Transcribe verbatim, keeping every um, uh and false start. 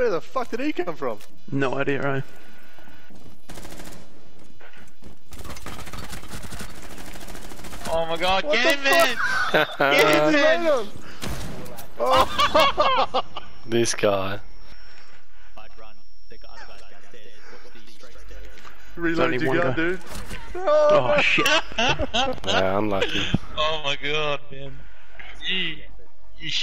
Where the fuck did he come from? No idea, right? Oh my god, What get the him in! Get him in! Oh. This guy. Reload only your one gun, guy. dude. Oh shit. Yeah, unlucky. Oh my god, man. Gee.